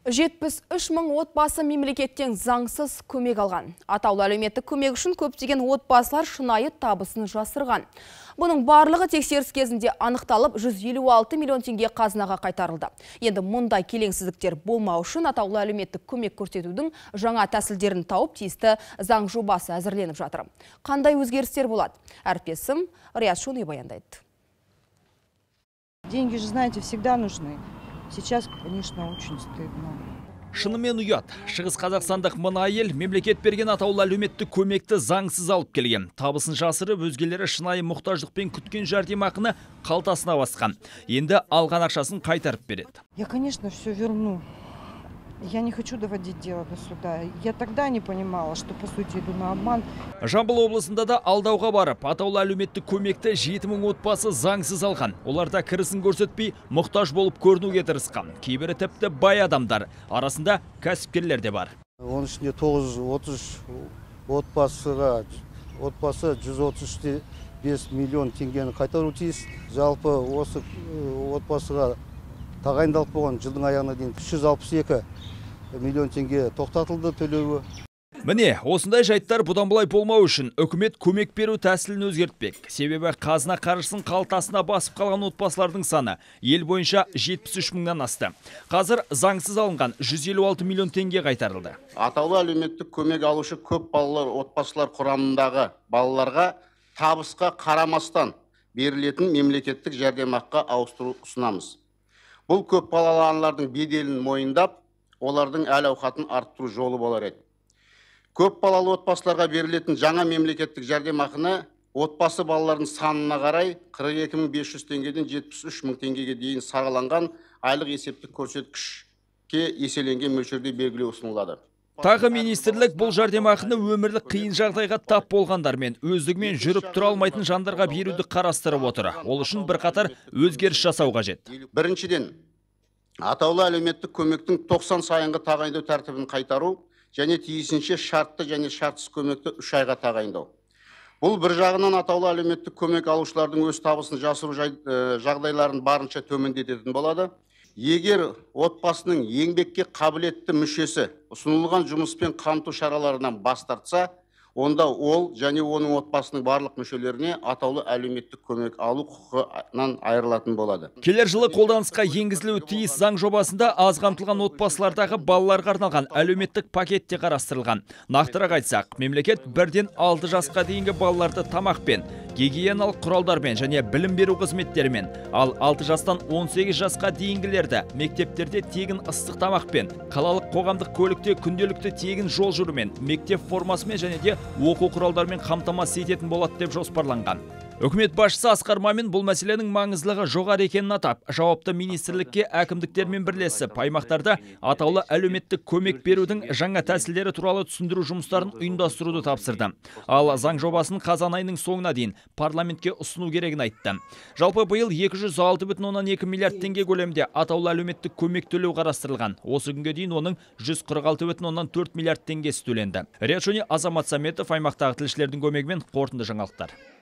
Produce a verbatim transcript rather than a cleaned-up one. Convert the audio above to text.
жетпіс үш мың отбасы мемлекеттен заңсыз көмек алған. Атаулы әлеуметтік көмек үшін көптеген отбасылар шынайы табысын жасырған. Бұның барлығы тексеріс кезінде анықталып, жүз елу алты миллион теңге қазынаға қайтарылды. Енді мұндай келеңсіздіктер болмау үшін атаулы әлеуметтік көмек көрсетудің жаңа тәсілдерін тауып, тиісті заң жобасы әзірленіп жатыр. Қандай өзгерістер болады? Әріптесім Риат Шони баяндайды. Деньги же, знаете, всегда нужны. Сейчас, конечно, очень стыдно. Шынымен ұят. Шығыс Қазақстандық мына әйел мемлекет берген атаулы әлеуметтік көмекті заңсыз алып келген. Табысын жасырып, өзгелері шынайы мұқтаждықпен күткен жәрдемақыны қалтасына басқан. Енді алған ақшасын қайтарып береді. Я, конечно, все верну. Я не хочу доводить дело до суда. Я тогда не понимала, что по сути иду на обман. Жамбыл облысында да алдауға барып, атаулы әлеуметтік көмекті жеті мың отбасы заңсыз алған. Оларда кірісін көрсетпей, мұқтаж болып көрінуге тырысқан. Кейбірі тіпті бай адамдар, арасында кәсіпкерлер де бар. Оның ішінде тоғыз жүз отыз отбасыға, отбасы жүз отыз бес миллион теңгені қайтару тиіс. Жалпы осы отбасыға тағайындалып болған жылдың аяғына дейін үш жүз алпыс екі миллион теңге тоқтатылды төлеуі. Міне, осындай жайттар бұдан былай болмау үшін үкімет көмек беру тәсілін өзгертпек. Себебі қазына қаржысын қалтасына басып қалған отбасылардың саны ел бойынша жетпіс үш мыңнан асты. Қазір заңсыз алынған жүз елу алты миллион теңге қайтарылды. Атаулы әлеуметтік көмек алушы көп балалар отбасылар құрамындағы балаларға табысқа қарамастан берілетін мемлекеттік жәрдемақыға ауыстыру ұсынамыз. Бұл көп балалы аналардың беделін мойындап, олардың әл-ауқатын арттыру жолы болар еді. Көп балалы отбасыларға берілетін жаңа мемлекеттік жәрдемақыны отбасы балалардың санына қарай қырық екі мың бес жүз теңгеден жетпіс үш мың теңгеге дейін сараланған айлық есептік көрсеткішке еселенген мөлшерде белгілеу ұсынылады. Тағы министрлік бұл жәрдемақыны өмірлік қиын жағдайға тап болғандар мен өздігімен жүріп тұра алмайтын жандарға беруді қарастырып отыр. Ол үшін бірқатар өзгеріс жасау қажет. Біріншіден, атаулы әлеуметтік көмектің тоқсан сайынғы тағайындау тәртібін қайтару және тиісінше шартты және шартсыз көмекті үш айға тағайындау. Бұл бір жағынан атаулы әлеуметтік көмек алушылардың өз табысын жасыру жағдайларын барынша төмендететін болады. Егер отбасының еңбекке қабілетті мүшесі ұсынылған жұмыспен қамту шараларынан бас тартса, онда ол және оның отбасының барлық мүшелеріне атаулы әлеуметтік көмек алу құқығынан айырылатын болады. Келер жылы қолданысқа енгізілуі тиіс заң жобасында аз қамтылған отбасылардағы балаларға арналған әлеуметтік пакетте қарастырылған. Нақтырақ айтсақ, мемлекет бірден алты жасқа дейінгі балаларды тамақпен, гигиеналық құралдармен және білім беру қызметтерімен, ал алты жастан он сегіз жасқа дейінгілерді мектептерде тегін ыстық тамақпен, қалалық қоғамдық көлікте күнделікті тегін жол жүрумен, мектеп формасымен және де оқу құралдарымен қамтамасыз ететін болады деп жоспарланған. Үкімет басшысы Асқар Мамин бұл мәселенің маңыздылығы жоғары екенін атап, жауапты министрлікке әкімдіктермен бірлесіп, аймақтарда атаулы әлеуметтік көмек берудің жаңа тәсілдері туралы түсіндіру жұмыстарын ұйымдастыруды тапсырды. Ал заң жобасын қазан айының соңына дейін парламентке ұсыну керегін айтты. Жалпы биыл екі жүз алты бүтін оннан екі миллиард теңге көлемінде атаулы әлеуметтік көмек төлеу қарастырылған. Осы күнге дейін оның жүз қырық алты бүтін оннан төрт миллиард теңгесі төленді. Риат Шони, Азамат Саметов, аймақтағы тілшілердің көмегімен қорытынды жаңалықтар.